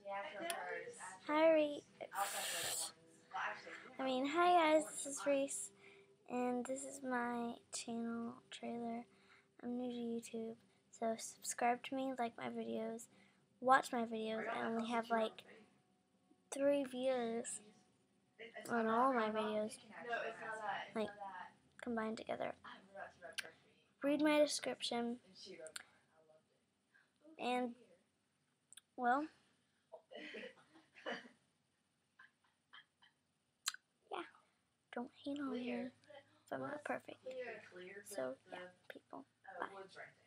Hi, Reese. Hi guys, this is Reese, and this is my channel trailer. I'm new to YouTube, so subscribe to me, like my videos, watch my videos. I only have like 3 views on all my videos, like combined together. Read my description, and well, yeah, don't hate on me if I'm not perfect. So yeah, people, bye.